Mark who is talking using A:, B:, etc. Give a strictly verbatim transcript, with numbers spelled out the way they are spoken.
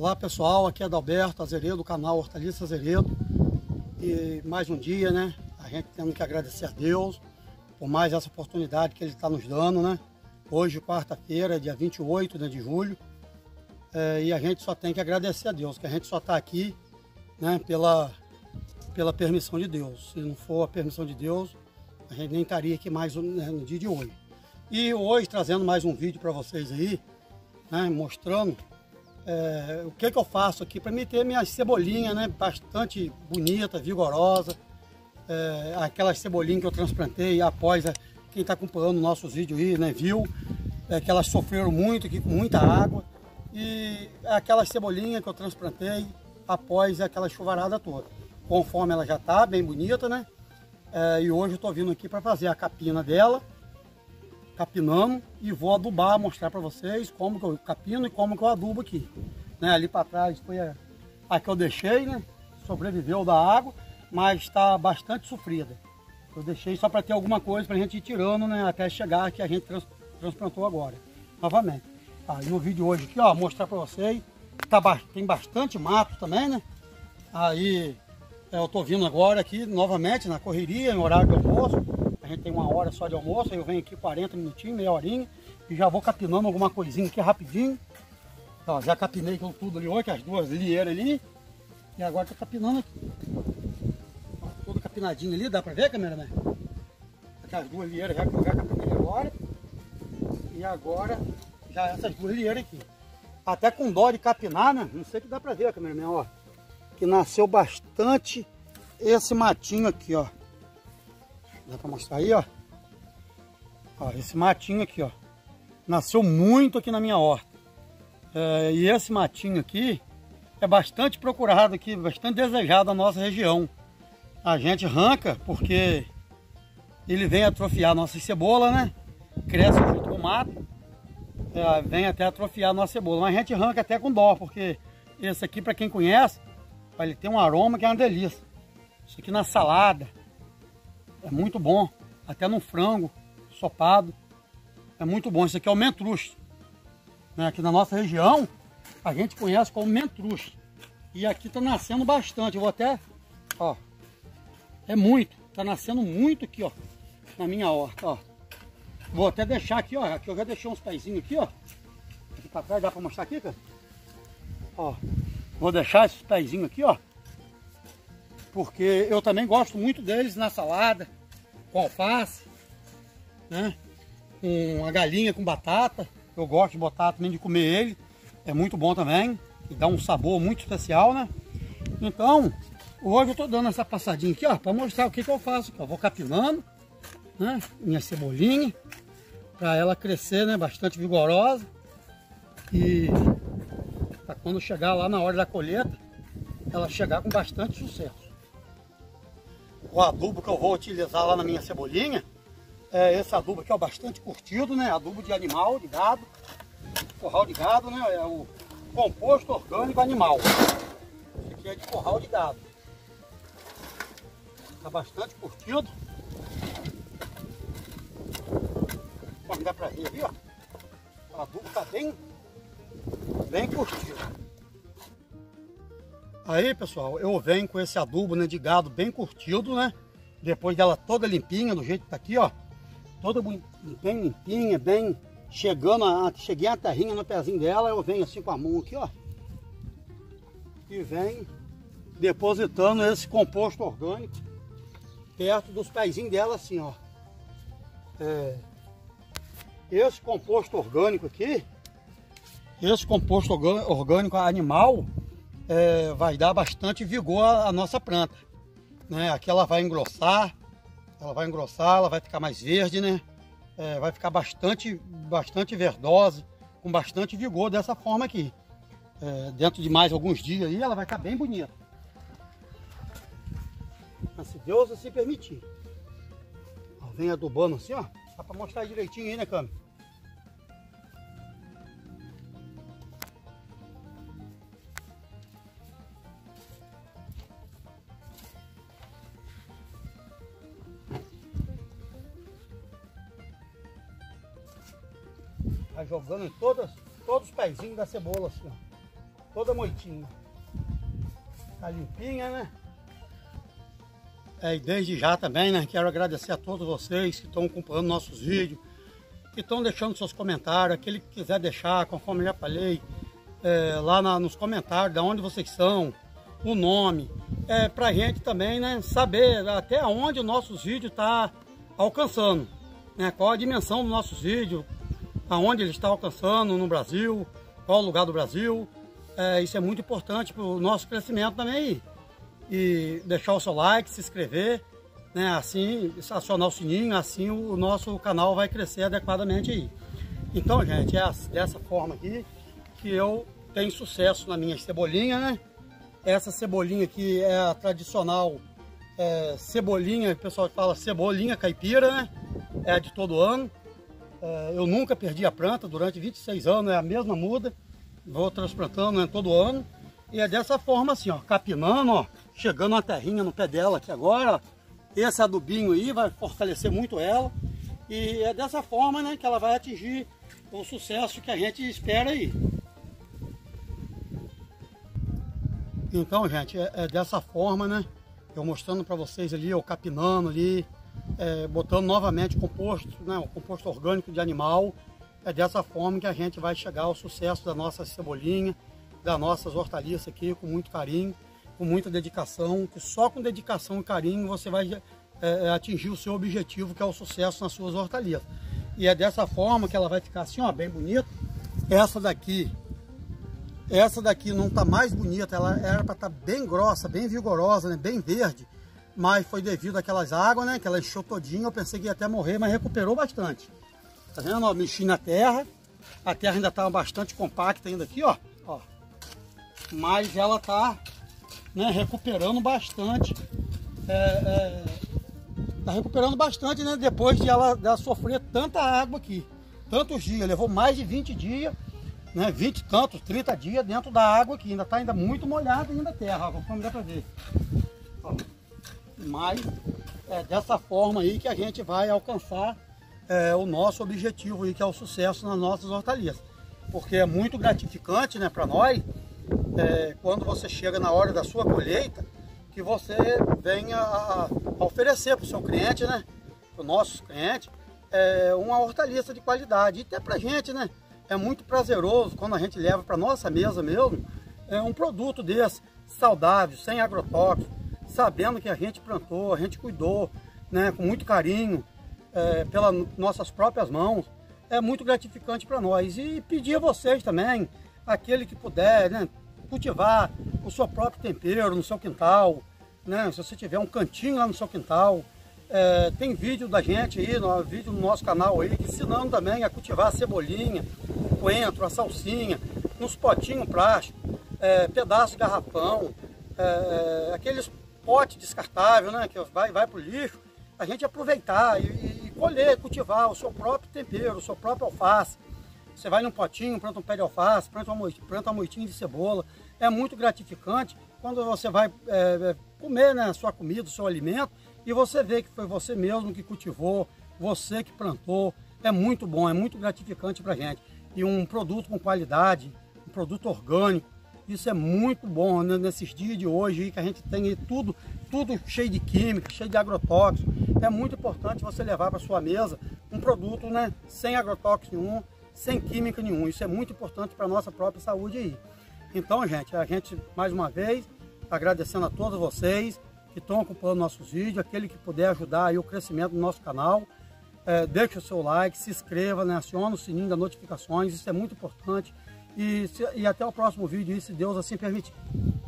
A: Olá pessoal, aqui é Adalberto Azeredo, do canal Hortaliça Azeredo. E mais um dia, né? A gente tendo que agradecer a Deus por mais essa oportunidade que Ele está nos dando, né? Hoje, quarta-feira, dia vinte e oito, né, de julho. É, e a gente só tem que agradecer a Deus, que a gente só está aqui, né, pela, pela permissão de Deus. Se não for a permissão de Deus, a gente nem estaria aqui mais, né, no dia de hoje. E hoje, trazendo mais um vídeo para vocês aí, né, mostrando É, o que, que eu faço aqui para me ter minhas cebolinhas, né, bastante bonita, vigorosa, é, aquelas cebolinhas que eu transplantei após, a, quem está acompanhando nossos vídeos aí, né, viu, é, que elas sofreram muito aqui com muita água, e aquelas cebolinhas que eu transplantei após aquela chuvarada toda, conforme ela já está bem bonita, né, é, e hoje eu estou vindo aqui para fazer a capina dela, capinando, e vou adubar, mostrar para vocês como que eu capino e como que eu adubo aqui, né? Ali para trás foi a, a que eu deixei, né? Sobreviveu da água, mas está bastante sofrida. Eu deixei só para ter alguma coisa para a gente ir tirando, né? Até chegar que a gente trans, transplantou agora, novamente. Aí no vídeo hoje aqui, ó, mostrar para vocês, tá, tem bastante mato também, né? Aí eu tô vindo agora aqui novamente na correria, em horário de almoço. A gente tem uma hora só de almoço, aí eu venho aqui quarenta minutinhos, meia horinha, e já vou capinando alguma coisinha aqui rapidinho. Ó, já capinei com tudo ali hoje, as duas lieiras ali, e agora tô capinando aqui. Ó, tudo capinadinho ali, dá pra ver, cameraman? Aquelas duas lieiras já que eu já capinei agora, e agora já essas duas lieiras aqui. Até com dó de capinar, né? Não sei que dá pra ver, cameraman, ó, que nasceu bastante esse matinho aqui, ó. Dá pra mostrar aí, ó. Ó, esse matinho aqui, ó. Nasceu muito aqui na minha horta. É, e esse matinho aqui é bastante procurado aqui, bastante desejado na nossa região. A gente arranca porque ele vem atrofiar a nossa cebola, né? Cresce junto com o mato. É, vem até atrofiar a nossa cebola. Mas a gente arranca até com dó, porque esse aqui, para quem conhece, ele tem um aroma que é uma delícia. Isso aqui na salada é muito bom, até no frango ensopado, é muito bom. Isso aqui é o mentruxo, né? Aqui na nossa região, a gente conhece como mentruxo. E aqui tá nascendo bastante, eu vou até, ó, é muito, tá nascendo muito aqui, ó, na minha horta, ó. Vou até deixar aqui, ó, aqui eu já deixei uns pezinhos aqui, ó. Aqui pra trás, dá pra mostrar aqui, cara? Ó, vou deixar esses pezinhos aqui, ó. Porque eu também gosto muito deles na salada, com alface, né? Com a galinha com batata. Eu gosto de botar também, de comer ele. É muito bom também. E dá um sabor muito especial, né? Então, hoje eu tô dando essa passadinha aqui, ó, para mostrar o que que eu faço. Eu vou capinando, né? Minha cebolinha, para ela crescer, né? Bastante vigorosa. E para quando chegar lá na hora da colheita, ela chegar com bastante sucesso. O adubo que eu vou utilizar lá na minha cebolinha é esse adubo aqui, ó, bastante curtido, né? Adubo de animal, de gado, curral de gado, né? É o composto orgânico animal. Esse aqui é de curral de gado. Tá bastante curtido. Como dá pra ver aqui, ó. O adubo tá bem, bem curtido. Aí, pessoal, eu venho com esse adubo, né, de gado bem curtido, né? Depois dela toda limpinha, do jeito que tá aqui, ó. Toda bem limpinha, bem chegando, a, cheguei a terrinha no pezinho dela, eu venho assim com a mão aqui, ó. E venho depositando esse composto orgânico perto dos pezinhos dela, assim, ó. É, esse composto orgânico aqui, esse composto orgânico animal, É, vai dar bastante vigor à, à nossa planta, né? Aqui ela vai engrossar, ela vai engrossar, ela vai ficar mais verde, né? É, vai ficar bastante, bastante verdosa, com bastante vigor dessa forma aqui. É, dentro de mais alguns dias aí, ela vai ficar bem bonita. Mas se Deus assim permitir. Ó, vem adubando assim, ó, só para mostrar direitinho aí, né, câmera? Vai jogando em todas, todos os pezinhos da cebola assim, ó. toda moitinha. Tá limpinha, né? É, e desde já também, né, quero agradecer a todos vocês que estão acompanhando nossos vídeos, que estão deixando seus comentários, aquele que quiser deixar, conforme eu já falei, é, lá na, nos comentários, de onde vocês são, o nome, é, pra gente também, né, saber até onde os nossos vídeos tá alcançando, né, qual a dimensão dos nossos vídeos, aonde ele está alcançando no Brasil, qual o lugar do Brasil. É, isso é muito importante para o nosso crescimento também. E deixar o seu like, se inscrever, né? Assim, acionar o sininho, assim o nosso canal vai crescer adequadamente aí. Então, gente, é dessa forma aqui que eu tenho sucesso na minha cebolinha, né? Essa cebolinha aqui é a tradicional é, cebolinha, o pessoal fala cebolinha caipira, né? É a de todo ano. É, eu nunca perdi a planta, durante vinte e seis anos é a mesma muda. Vou transplantando, né, todo ano. E é dessa forma assim, ó, capinando, ó, chegando uma terrinha no pé dela aqui agora, ó. Esse adubinho aí vai fortalecer muito ela. E é dessa forma, né, que ela vai atingir o sucesso que a gente espera aí. Então, gente, é, é dessa forma, né, eu mostrando para vocês ali, eu capinando ali, é, botando novamente composto, né, o composto orgânico de animal. É dessa forma que a gente vai chegar ao sucesso da nossa cebolinha, das nossas hortaliças aqui, com muito carinho, com muita dedicação, que só com dedicação e carinho você vai é, atingir o seu objetivo, que é o sucesso nas suas hortaliças. E é dessa forma que ela vai ficar assim, ó, bem bonita. Essa daqui, essa daqui não está mais bonita, ela era para estar bem grossa, bem vigorosa, né, bem verde, mas foi devido àquelas águas, né, que ela encheu todinha, eu pensei que ia até morrer, mas recuperou bastante. Tá vendo? Ó, mexi na terra. A terra ainda tá bastante compacta ainda aqui, ó. ó. Mas ela tá, né, recuperando bastante. É, é, tá recuperando bastante, né? Depois de ela, de ela sofrer tanta água aqui. Tantos dias. Levou mais de vinte dias, né? vinte e tantos, trinta dias dentro da água aqui. Ainda tá ainda muito molhada ainda a terra, ó, conforme dá pra ver. Ó. Mas é dessa forma aí que a gente vai alcançar É, o nosso objetivo aí, que é o sucesso nas nossas hortaliças, porque é muito gratificante, né, para nós, é, quando você chega na hora da sua colheita, que você venha a, a oferecer para o seu cliente, né, para os nossos clientes, é, uma hortaliça de qualidade. E até para a gente, né, é muito prazeroso quando a gente leva para nossa mesa mesmo é, um produto desse, saudável, sem agrotóxico, sabendo que a gente plantou, a gente cuidou, né, com muito carinho, É, pelas nossas próprias mãos. É muito gratificante para nós. E pedir a vocês também, aquele que puder, né, cultivar o seu próprio tempero no seu quintal, né, se você tiver um cantinho lá no seu quintal, é, tem vídeo da gente aí, no, vídeo no nosso canal aí, ensinando também a cultivar a cebolinha, o coentro, a salsinha, nos potinhos plásticos, é, pedaço de garrafão, é, aqueles potes descartáveis, né, que vai, vai para o lixo, a gente aproveitar e, e colher, cultivar o seu próprio tempero, o seu próprio alface. Você vai num potinho, planta um pé de alface, planta uma, planta uma moitinha de cebola. É muito gratificante quando você vai é, comer, né, a sua comida, o seu alimento, e você vê que foi você mesmo que cultivou, você que plantou. É muito bom, é muito gratificante para a gente. E um produto com qualidade, um produto orgânico, isso é muito bom, né, nesses dias de hoje aí, que a gente tem tudo, tudo cheio de química, cheio de agrotóxicos. É muito importante você levar para sua mesa um produto, né, sem agrotóxico nenhum, sem química nenhum. Isso é muito importante para a nossa própria saúde aí. Então, gente, a gente, mais uma vez, agradecendo a todos vocês que estão acompanhando nossos vídeos, aquele que puder ajudar aí o crescimento do nosso canal, é, deixe o seu like, se inscreva, né, acione o sininho das notificações, isso é muito importante. E, se, e até o próximo vídeo, se Deus assim permitir.